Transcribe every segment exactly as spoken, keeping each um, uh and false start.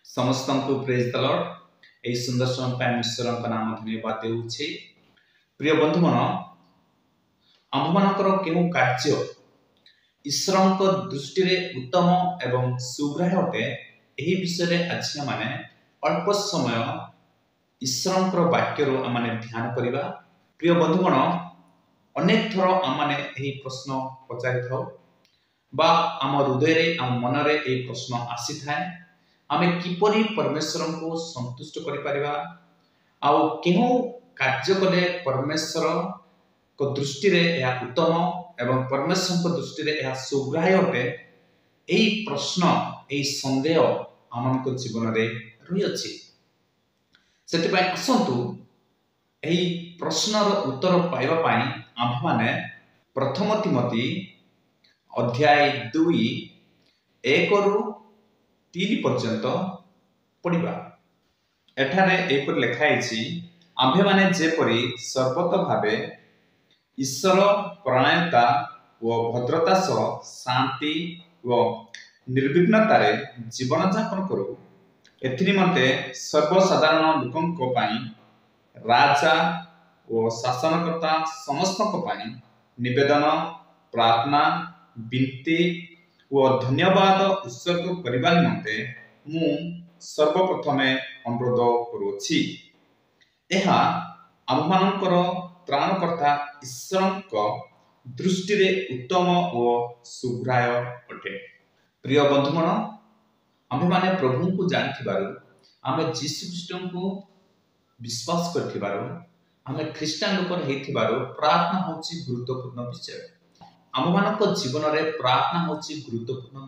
समस्त को praise the Lord. ए सुंदर समय पर ईश्वर का नाम धन्यवाद देउछि। प्रिय बंधु मन, आम मानकर केउ कार्य ईश्वर को दृष्टि रे उत्तम एवं सुग्राह्य अटे, एही विषय रे आज माने अल्प समय ईश्वर वाक्य रो आमाने ध्यान करिबा। प्रिय बंधु मन, अनेक थर आमाने एही प्रश्न पचारि थाउ बा आम हृदय रे आम मन रे एही प्रश्न आसी थाए, आमे किपरि परमेश्वर को संतुष्ट करि परिबा, आउ केहु कार्य कले परमेश्वर को दृष्टि रे यह उत्तम एवं परमेश्वर को दृष्टि रे यह सुग्राह्य अटे, एही प्रश्न एही संदेह आमन को जीवन रे रही अछि। सेति पय आसंतु एही प्रश्न रो उत्तर पाइबा पई आम माने प्रथम तिमोथी अध्याय दुई एक रु तीन पर्यंत पढ़िबा। एठारे एपर लेखा हैछि, आम्भे माने जेपरि सर्वत भावे ईश्वर प्रणयता व भद्रता सह शांति व निर्विघ्नतारे जीवन यापन करू, एथिनिमते सर्वसाधारण लोकंको पई राजा व शासनकर्ता समस्तको पई निवेदन प्रार्थना विनती व धन्यवाद उत्सर्ग करिबा निमंते मु सर्वप्रथमे अनुरोध करूछि। एहा आममानकर त्राणकर्ता ईश्वरक दृष्टि रे उत्तम और सुग्राह्य अटे। प्रिय बंधुगण, आम्भे माने प्रभु को जानिथिबारु, आमे यीशु ख्रीष्ट को विश्वास करथिबारु, आमे ख्रीष्टान लोक हेथिबारु प्रार्थना होछि गुरुत्वपूर्ण विषय। आम मानक जीवन रे प्रार्थना होछि गुरुत्वपूर्ण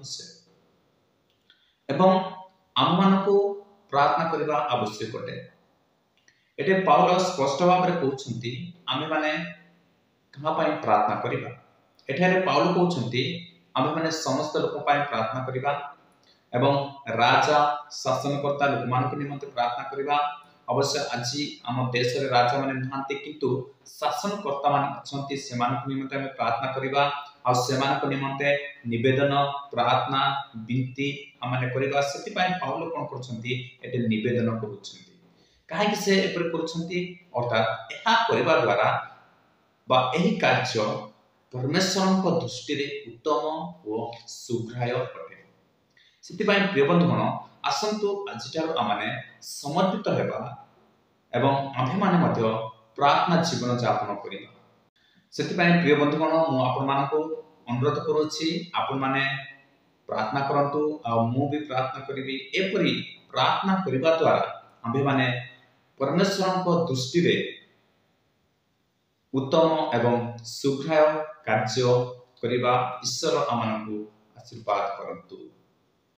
विषय एवं आम मानको प्रार्थना करबा आवश्यक अटे। एटे पाउल स्पष्ट भाव रे कहउछंती आमे माने कहा पई प्रार्थना करबा। एठारे पाउल कहउछंती आमे माने समस्त लोक पई प्रार्थना करबा एवं राजा शासनकर्ता लोक मानक निमंते प्रार्थना करबा। अवश्य आज आम देश रे राजा माने नहांते, किंतु शासनकर्ता माने अछंती, सेमानक निमंते आमे प्रार्थना करबा आ सेमानक निमंते निवेदन प्रार्थना विनती आमाने करबा। सेति पय पाउल कोन करछंती, एते निवेदन करूछंती। काहे कि से एपर करछंती, अर्थात एहा करबा द्वारा बा एही कार्य परमेश्वर को दृष्टि रे उत्तम और सुग्राह्य अटे। सेति पय प्रिय बंधुगण, आसंतु आजिटार आमाने समर्पित हेबा एवं आम्भे माने मध्य प्रार्थना जीवन यापन करिबा। सेति पय प्रिय बंधुगण, मु आपन मानको अनुरोध करूछि, आपन माने प्रार्थना करंतु आ मु भी प्रार्थना करिबी। एपरि प्रार्थना करिबा द्वारा आम्भे माने परमेश्वर को दृष्टि रे उत्तम एवं सुग्राह्य कार्य करिबा। ईश्वर आमानकु आशीर्वाद करंतु।